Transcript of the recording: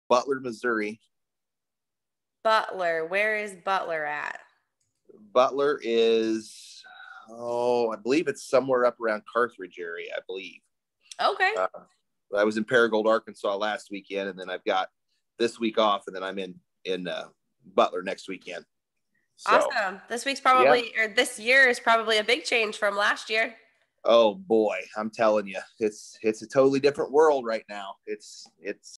Butler, Missouri. Butler. Where is Butler at? Butler is, I believe it's somewhere up around Carthage area, I believe. Okay. I was in Paragould, Arkansas last weekend, and then I've got this week off, and then I'm in Butler next weekend. So, awesome. This week's probably, or this year is probably a big change from last year. Oh boy, I'm telling you, it's a totally different world right now. It's